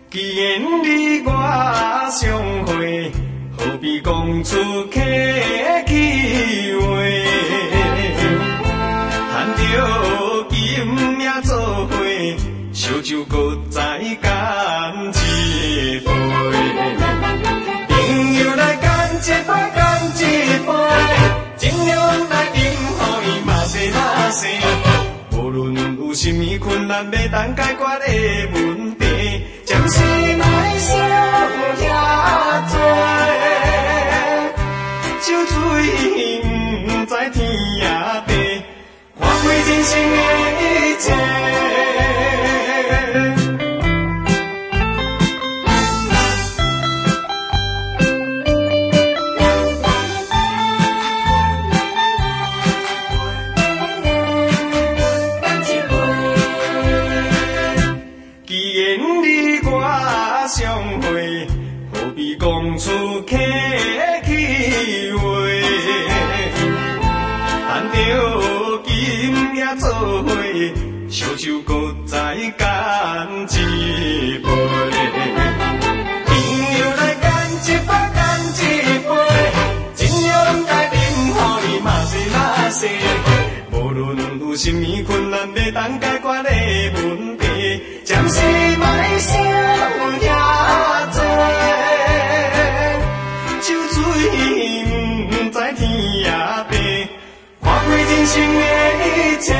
既然你我相会，何必讲出客气话？谈着今夜做伙，烧酒搁再干一杯。朋友来干一杯，干一杯，尽量来饮，互伊嘛西嘛西。无论有甚物困难，要当解决的问题，暂时莫想遐多。酒醉不知天也地，看开人生的一切。相会，何必讲出客气话？谈着今夜做伙，烧酒搁再干一杯。朋友来干一杯，干一杯，尽量来饮，互伊嘛西嘛西。无论有甚物困难，要当解决的问题，暂时莫想遐多。酒醉不知天也地，看开人生的一切。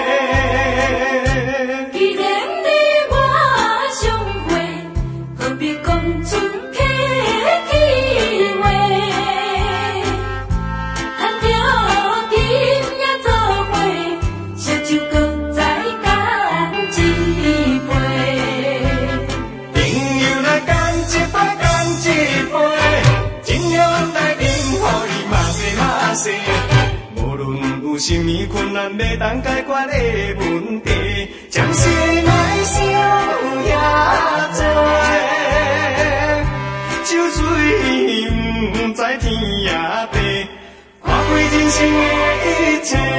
既然你我相会，何必讲出客气话？谈着今夜做伙，烧酒搁再干一杯。 朋友来干一杯，干一杯，尽量来饮，互伊嘛西嘛西。无论有甚物困难，要当解决的问题，暂时莫想遐多。酒醉不知天也地，看开人生的一切。